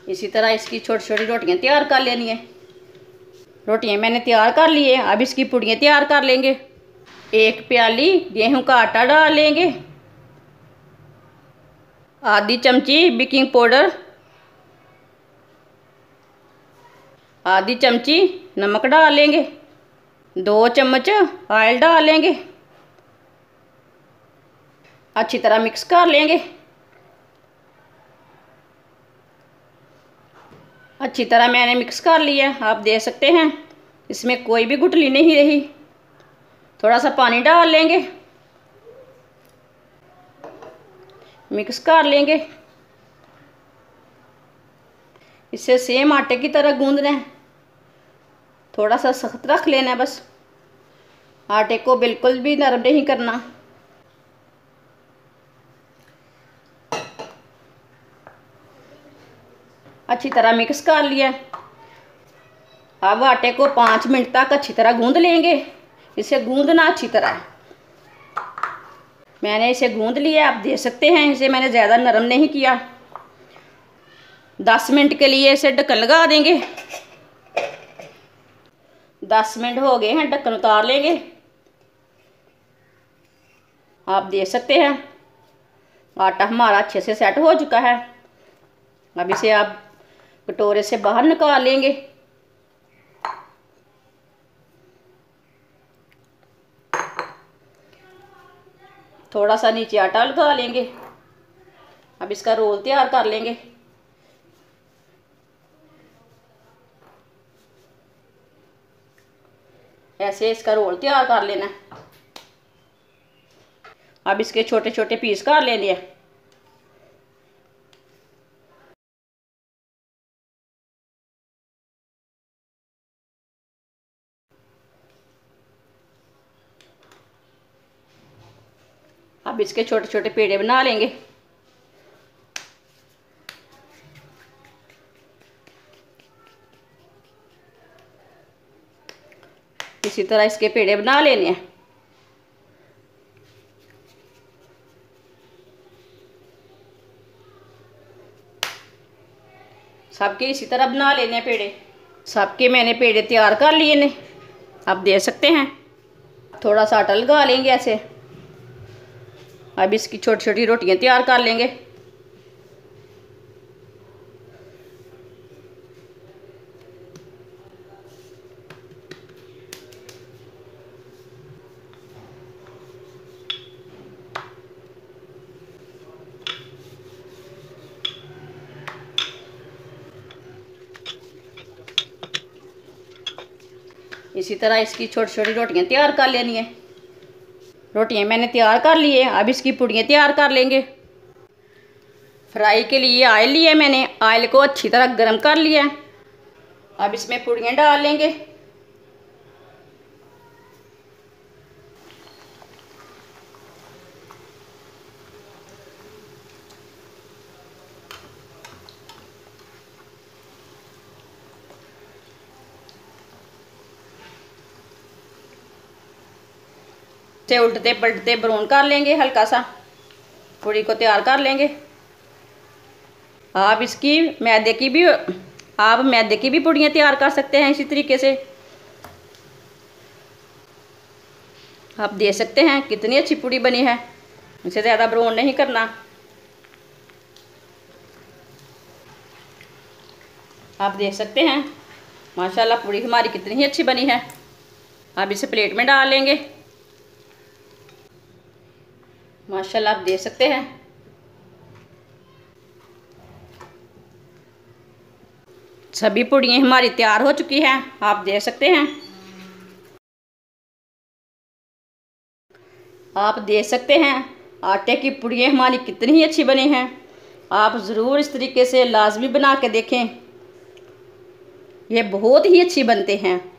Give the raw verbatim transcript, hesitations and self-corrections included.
इसी तरह इसकी छोटी छोटी रोटियां तैयार कर लेनी है। रोटियां मैंने तैयार कर ली है। अब इसकी पुड़ियाँ तैयार कर लेंगे। एक प्याली गेहूं का आटा डाल लेंगे, आधी चमची बेकिंग पाउडर, आधी चमची नमक डाल लेंगे, दो चम्मच ऑयल डाल लेंगे, अच्छी तरह मिक्स कर लेंगे। अच्छी तरह मैंने मिक्स कर लिया। आप देख सकते हैं इसमें कोई भी गुठली नहीं रही। थोड़ा सा पानी डाल लेंगे, मिक्स कर लेंगे। इसे सेम आटे की तरह गूंदना है, थोड़ा सा सख्त रख लेना है बस, आटे को बिल्कुल भी नरम नहीं करना। अच्छी तरह मिक्स कर लिया। अब आटे को पाँच मिनट तक अच्छी तरह गूंद लेंगे। इसे गूंदना अच्छी तरह। मैंने इसे गूंद लिया, आप देख सकते हैं इसे मैंने ज़्यादा नरम नहीं किया। दस मिनट के लिए इसे ढक्कन लगा देंगे। दस मिनट हो गए हैं, ढक्कन उतार लेंगे। आप देख सकते हैं आटा हमारा अच्छे से सेट हो चुका है। अब इसे आप कटोरे से बाहर निकाल लेंगे। थोड़ा सा नीचे आटा लगा लेंगे। अब इसका रोल तैयार कर लेंगे। ऐसे इसका रोल तैयार कर लेना है। अब इसके छोटे छोटे पीस कर लेने हैं। अब इसके छोटे छोटे पेड़े बना लेंगे। इसी तरह इसके पेड़े बना लेने हैं। सबके इसी तरह बना लेने हैं पेड़े। सबके मैंने पेड़े तैयार कर लिए ने, आप देख सकते हैं। थोड़ा सा आटा लगा लेंगे ऐसे। अब इसकी छोटी छोटी रोटियां तैयार कर लेंगे। इसी तरह इसकी छोटी छोटी रोटियां तैयार कर लेनी है। रोटियां मैंने तैयार कर ली है। अब इसकी पुड़ियाँ तैयार कर लेंगे। फ्राई के लिए ऑयल लिया मैंने, ऑयल को अच्छी तरह गर्म कर लिया। अब इसमें पुड़ियाँ डाल लेंगे। से उल्टते पलटते ब्राउन कर लेंगे। हल्का सा पूड़ी को तैयार कर लेंगे। आप इसकी मैदे की भी आप मैदे की भी पूड़ियाँ तैयार कर सकते हैं इसी तरीके से। आप देख सकते हैं कितनी अच्छी पूड़ी बनी है। इसे ज़्यादा ब्राउन नहीं करना। आप देख सकते हैं माशाल्लाह पूड़ी हमारी कितनी ही अच्छी बनी है। अब इसे प्लेट में डाल लेंगे। माशाल्लाह आप देख सकते हैं सभी पूड़ियाँ हमारी तैयार हो चुकी हैं। आप देख सकते हैं आप देख सकते हैं आटे की पूड़ियाँ हमारी कितनी ही अच्छी बनी हैं। आप ज़रूर इस तरीके से लाजमी बना के देखें, ये बहुत ही अच्छी बनते हैं।